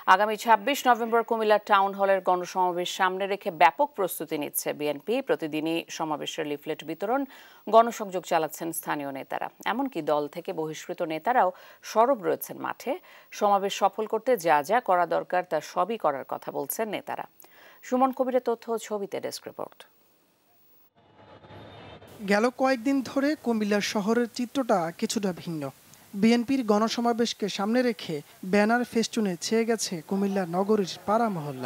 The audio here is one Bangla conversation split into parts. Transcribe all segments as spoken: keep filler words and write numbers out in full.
আগামী ছাব্বিশ নভেম্বর কুমিল্লা টাউন হলের গণসমাবেশ সামনে রেখে ব্যাপক প্রস্তুতি নিচ্ছে বিএনপি। প্রতিদিনই সমাবেশের লিফলেট বিতরণ, গণসংযোগ চালাচ্ছেন স্থানীয় নেতারা। এমনকি দল থেকে বহিষ্কৃত নেতারাও সরব রয়েছেন মাঠে। সমাবেশ সফল করতে যা যা করা দরকার তা সবই করার কথা বলছেন নেতারা। সুমন কবিরের তথ্য ও ছবিতে ডেস্ক রিপোর্ট। গেল কয়েকদিন ধরে কুমিল্লার শহরের চিত্রটা কিছুটা ভিন্ন। বিএনপির গণসমাবেশকে সামনে রেখে ব্যানার ফেস্টুনে ছেয়ে গেছে কুমিল্লা নগরীর পাড়া মহল্লা।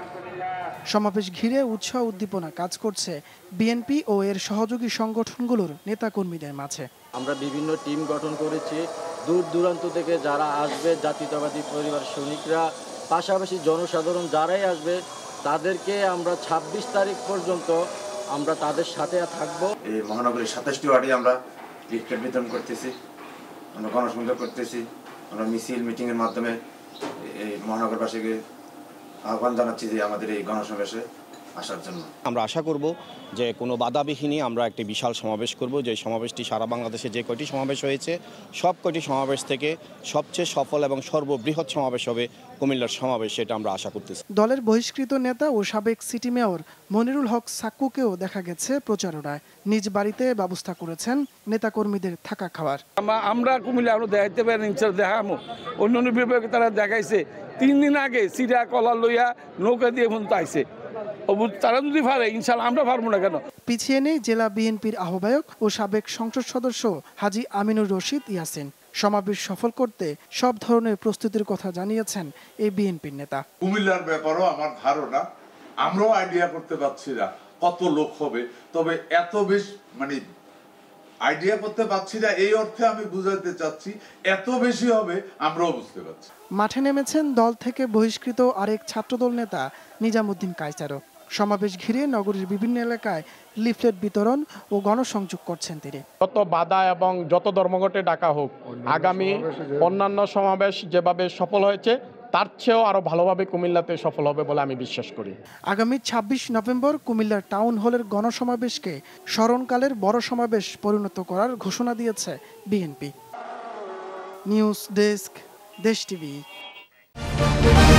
সমাবেশ ঘিরে উৎসাহ উদ্দীপনা কাজ করছে বিএনপি ও এর সহযোগী সংগঠনগুলোর নেতাকর্মীদের মাঝে। আমরা বিভিন্ন টিম গঠন করেছি, দূর দূরান্ত থেকে যারা আসবে, জাতীয়তাবাদী পরিবার সৈনিকরা, পাশাপাশি জনসাধারণ যারাই আসবে তাদেরকে আমরা ছাব্বিশ তারিখ পর্যন্ত আমরা তাদের সাথে থাকবো। এই মহানগরীর সাতাশটি ওয়ার্ডে আমরা লিফলেট বিতরণ করতেছি, আমরা গণসংযোগ করতেছি, আমরা মিছিল মিটিং এর মাধ্যমে এই মহানগরবাসীকে আহ্বান জানাচ্ছি যে আমাদের এই গণসমাবেশে আসার জন্য। আমরা আশা করব যে কোনো বাধাবিহীনই আমরা একটি বিশাল সমাবেশ করব। যে সমাবেশটি সারা বাংলাদেশে যে কয়টি সমাবেশ হয়েছে সব কয়টি সমাবেশ থেকে সবচেয়ে সফল এবং সর্ববৃহৎ সমাবেশ হবে কুমিল্লার সমাবেশ, সেটা আমরা আশা করতেছি। দলের বহিষ্কৃত নেতা ও সাবেক সিটি মেয়র মনিরুল হক সাক্কুকেও দেখা গেছে প্রচারণায়। নিজ বাড়িতে ব্যবস্থা করেছেন নেতাকর্মীদের থাকা খাওয়ার। আমরা কুমিল্লা আরো দেখাইতে পারি, দেখামো অন্য অন্য বিভাগে তারা দেখাইছে। তিন দিন আগে সিরা কলা লইয়া নৌকা দিয়ে ফোন আইছে, তারা যদি পারে ইনশাল্লাহ আমরা পারবো না কেন। পিছিয়ে নেই জেলা বিএনপির আহ্বায়ক ও সাবেক সংসদ সদস্য হাজী আমিনুর রশিদ ইয়াসিন। সমাবেশ সফল করতে সব ধরনের প্রস্তুতির কথা জানিয়েছেন এই বিএনপির নেতা। কুমিল্লার ব্যাপারও আমার ধারণা, আমরাও আইডিয়া করতে পারছি না কত লোক হবে, তবে এত বেশি মানে আইডিয়া করতে পারছি না এই অর্থে আমি বুঝাতে চাচ্ছি এত বেশি হবে আমরাও বুঝতে পারছি। মাঠে নেমেছেন দল থেকে বহিষ্কৃত আরেক ছাত্রদল নেতা নিজামুদ্দিন কায়সারও। সমাবেশ ঘিরে নগরীর বিভিন্ন এলাকায় লিফলেট বিতরণ ও গণসংযোগ করছেন তিনি। যত বাধা এবং যত ধর্মঘটে ডাকা হোক, আগামী অন্যান্য সমাবেশ যেভাবে সফল হয়েছে তার চেয়েও আরো ভালোভাবে কুমিল্লাতে সফল হবে বলে আমি বিশ্বাস করি। আগামী ছাব্বিশ নভেম্বর কুমিল্লার টাউন হলের গণসমাবেশকে স্মরণকালের বড় সমাবেশ পরিণত করার ঘোষণা দিয়েছে BNP. News desk, Desh TV.